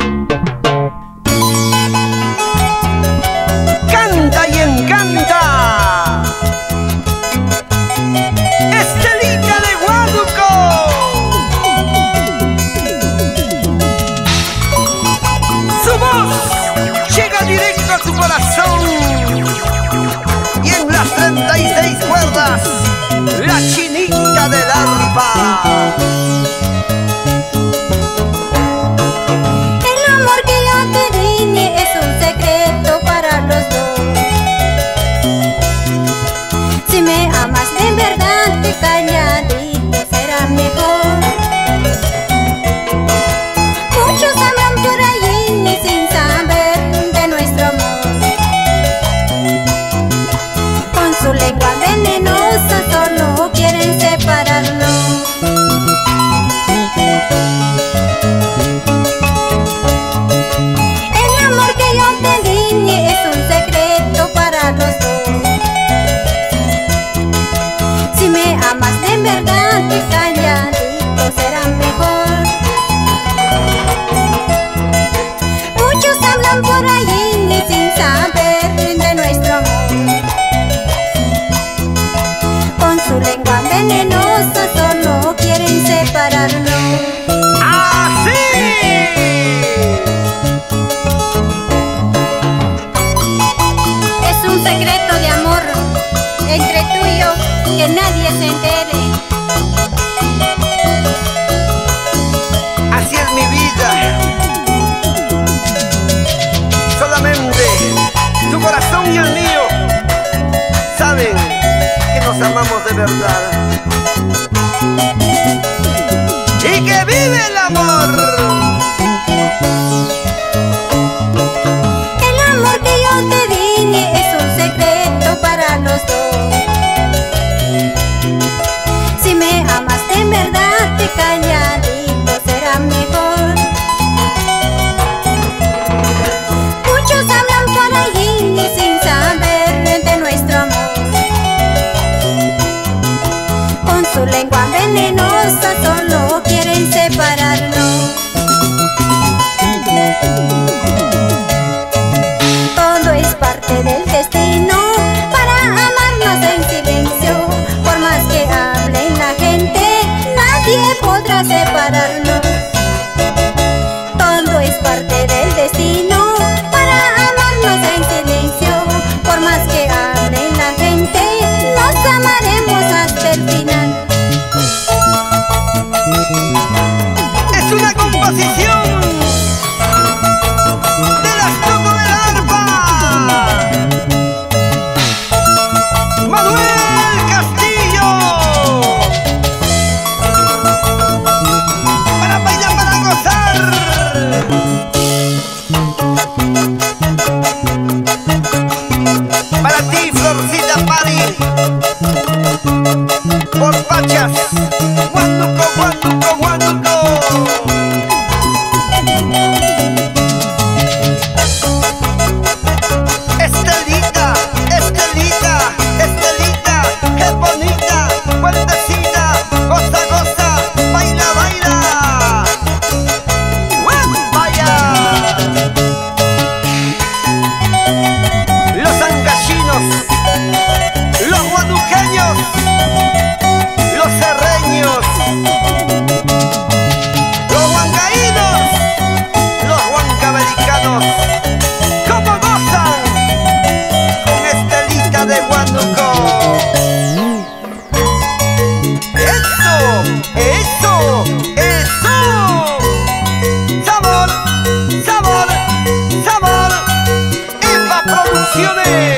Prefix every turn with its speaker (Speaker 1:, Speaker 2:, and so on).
Speaker 1: Canta y encanta Estelita de Huánuco. Su voz llega directo a tu corazón y en las 36 cuerdas la chinita del arpa.
Speaker 2: Calladito será mejor. Muchos hablan por allí ni sin saber de nuestro amor. Con su lengua venenosa solo quieren separarnos. El amor que yo te di es un secreto para los dos. Si me amas de verdad, que calladito será mejor. Muchos hablan por allí ni sin saber de nuestro amor. Con su lengua venenosa solo quieren separarnos.
Speaker 1: ¡Así!
Speaker 2: Es un secreto de amor entre tú y yo, que nadie se entere.
Speaker 1: Así es mi vida. Solamente tu corazón y el mío saben que nos amamos de verdad y que vive el amor.
Speaker 2: El amor que yo te di es un secreto para los dos. Si me amas de verdad, que calladito será mejor. Muchos hablan por allí ni sin saber de nuestro amor. Con su lengua venenosa solo quieren separarnos. Todo es parte del destino para amarnos en silencio. Por más que hablen la gente, nadie podrá separarnos. Todo es parte del destino para amarnos en silencio. Por más que hablen la gente, nos amaremos hasta el final.
Speaker 1: Es una composición de las Toco del Arpa. Manuel Castillo. Para bailar, para gozar. Para ti, Florcita Pari. Por Pachas. Huánuco, Huánuco, Huánuco. Estelita, Estelita, Estelita, qué bonita, vueltecita, goza, goza, baila, baila. ¡Vaya! Los angachinos, los huanuqueños, los serreños, los huancaínos, los huancamericanos, ¿cómo gozan con Estelita de Huánuco? ¡Eso! ¡Eso! ¡Eso! ¡Sabor! ¡Sabor! ¡Sabor! ¡Eva Producciones!